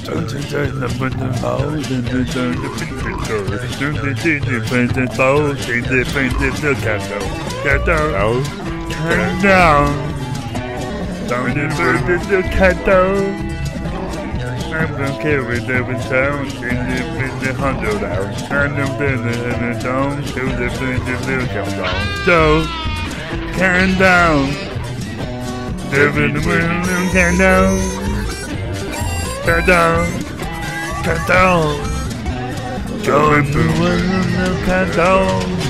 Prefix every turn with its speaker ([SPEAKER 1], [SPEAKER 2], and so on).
[SPEAKER 1] I'm gonna carry the town in the hundred hours. And then the down to the countdown. So, count down. Living the little countdown. Countdown. Countdown. Going through a little countdown.